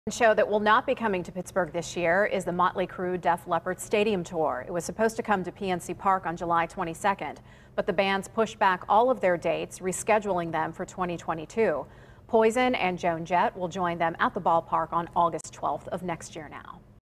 Show that will not be coming to Pittsburgh this year is the Motley Crue Def Leppard Stadium Tour. It was supposed to come to PNC Park on July 22nd, but the bands pushed back all of their dates, rescheduling them for 2022. Poison and Joan Jett will join them at the ballpark on August 12th of next year now.